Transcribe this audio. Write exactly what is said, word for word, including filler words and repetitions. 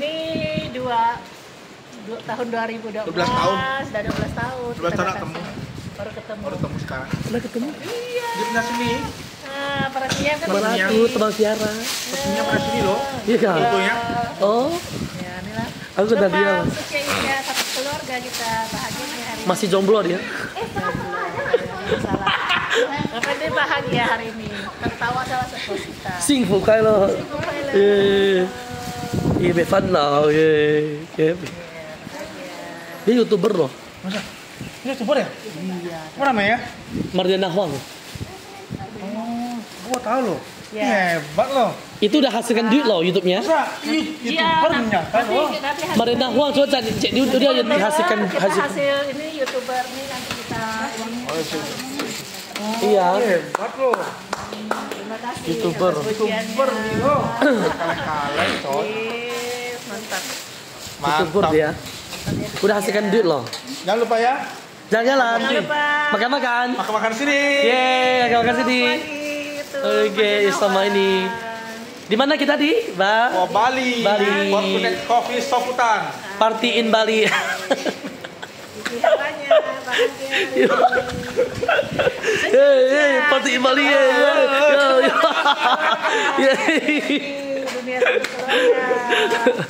ini dua, dua tahun dua ribu dua belas, dua belas tahun. sudah dua belas tahun. dua belas tahun kita ketemu. datang sini. Baru ketemu. Baru ketemu sekarang. Udah ketemu? Iya. Dia pernah sini. Nah, para siang kan Teman sini. Aku teman siara. Pastinya pernah sini loh. Iya kan? Fotonya. Oh, Ya, inilah. aku udah Lepas bilang. usia satu keluarga kita bahagianya hari Masih jomblo dia. ini. Eh, salah salah. Apa dia bahagia hari ini? Tertawa salah satu kita. 幸福快乐。耶，也被烦恼耶耶。Dia youtuber loh. Masa? Ini youtuber ya? Iya. Apa namanya? Mardiana Huang. Oh, gua tahu loh. Ya. Ini hebat loh. Itu udah hasilkan duit loh YouTube-nya. Masa? Ih, youtuber Iya, ternyata nanti, loh. nanti hasil- Mardiana Huang coba cari cek dia dia dia dihasilkan kita hasil. hasil ini youtuber nih nanti kita ini. Oh, iya. Iya. Hebat loh. Terima kasih YouTuber. atas pujiannya. Youtuber nih loh. Kaleng-kaleng coy. Ih, mantap. YouTuber Mantap. dia. Udah hasilkan duit loh. Jangan lupa ya. Jalan-jalan. Jangan lupa. Makan-makan. Makan-makan sini. Yeay, makan-makan sini. Itu, Oke, sama ini. Di mana kita di? Ba? Oh, Bali. Bali. Fortunet Coffee Soputan. Party in Bali. Hawanya bahagia. Yeay, yeay, party in Bali. Yeay, yeay, yeay. Yeay. Dunia satu keluarga.